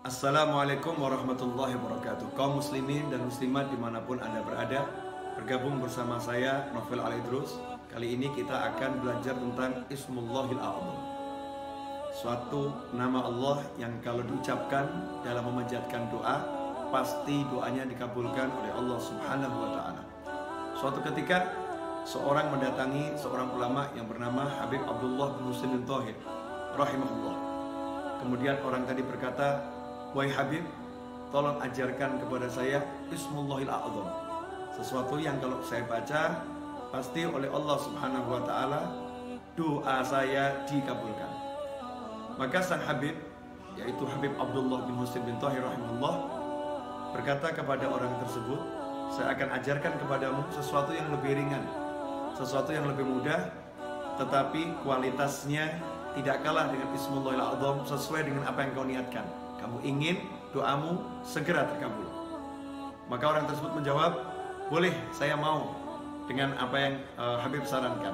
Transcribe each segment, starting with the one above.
Assalamualaikum warahmatullahi wabarakatuh. Kaum muslimin dan muslimat dimanapun Anda berada, bergabung bersama saya Novel Al-Idrus. Kali ini kita akan belajar tentang Ismullahil A'zam, suatu nama Allah yang kalau diucapkan dalam memanjatkan doa, pasti doanya dikabulkan oleh Allah Subhanahu wa Ta'ala. Suatu ketika seorang mendatangi seorang ulama yang bernama Habib Abdullah bin Husain bin Thahir rahimahullah. Kemudian orang tadi berkata, "Wahai Habib, tolong ajarkan kepada saya Ismullahil A'zam, sesuatu yang kalau saya baca pasti oleh Allah Subhanahu wa Ta'ala doa saya dikabulkan." Maka sang Habib, yaitu Habib Abdullah bin Husain bin Thahir rahimahullah, berkata kepada orang tersebut, "Saya akan ajarkan kepadamu sesuatu yang lebih ringan, sesuatu yang lebih mudah, tetapi kualitasnya tidak kalah dengan Ismullahil A'zam, sesuai dengan apa yang kau niatkan. Kamu ingin doamu segera terkabul." Maka orang tersebut menjawab, "Boleh, saya mau dengan apa yang Habib sarankan."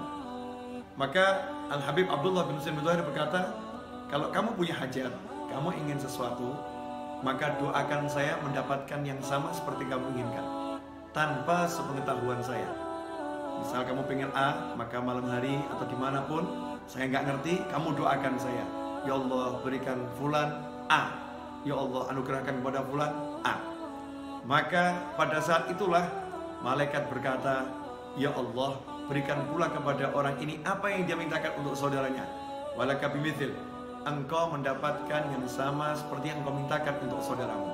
Maka Al-Habib Abdullah bin Husain bin Thahir berkata, "Kalau kamu punya hajat, kamu ingin sesuatu, maka doakan saya mendapatkan yang sama seperti kamu inginkan, tanpa sepengetahuan saya. Misal kamu pengen A, maka malam hari atau dimanapun, saya nggak ngerti, kamu doakan saya, ya Allah berikan fulan A, ya Allah anugerahkan kepada fulan A." Maka pada saat itulah malaikat berkata, "Ya Allah, berikan pula kepada orang ini apa yang dia mintakan untuk saudaranya. Walaka bimithil, engkau mendapatkan yang sama seperti yang engkau mintakan untuk saudaramu."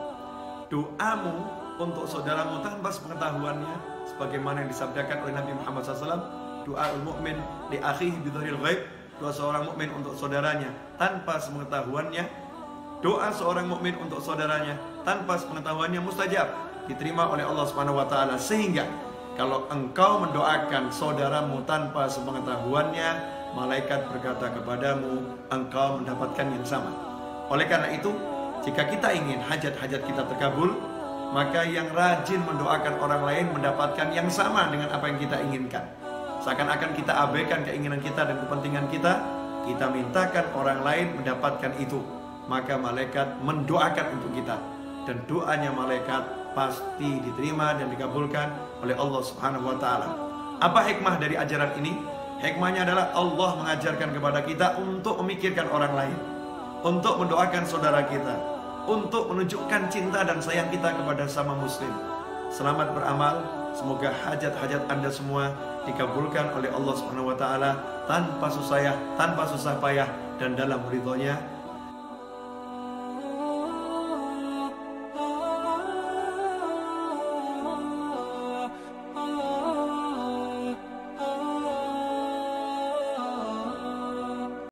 Doamu untuk saudaramu tanpa sepengetahuannya, sebagaimana yang disabdakan oleh Nabi Muhammad SAW, doaul mu'min li akhihi bidhahiril ghaib, doa seorang mukmin untuk saudaranya tanpa sepengetahuannya, doa seorang mukmin untuk saudaranya tanpa sepengetahuannya mustajab, diterima oleh Allah Subhanahu wa Ta'ala. Sehingga kalau engkau mendoakan saudaramu tanpa sepengetahuannya, malaikat berkata kepadamu, engkau mendapatkan yang sama. Oleh karena itu, jika kita ingin hajat-hajat kita terkabul, maka yang rajin mendoakan orang lain mendapatkan yang sama dengan apa yang kita inginkan. Seakan-akan kita abaikan keinginan kita dan kepentingan kita, kita mintakan orang lain mendapatkan itu, maka malaikat mendoakan untuk kita, dan doanya malaikat pasti diterima dan dikabulkan oleh Allah Subhanahu wa Ta'ala. Apa hikmah dari ajaran ini? Hikmahnya adalah Allah mengajarkan kepada kita untuk memikirkan orang lain, untuk mendoakan saudara kita, untuk menunjukkan cinta dan sayang kita kepada sama muslim. Selamat beramal, semoga hajat-hajat Anda semua dikabulkan oleh Allah Subhanahu wa Ta'ala tanpa susah payah dan dalam ridhonya.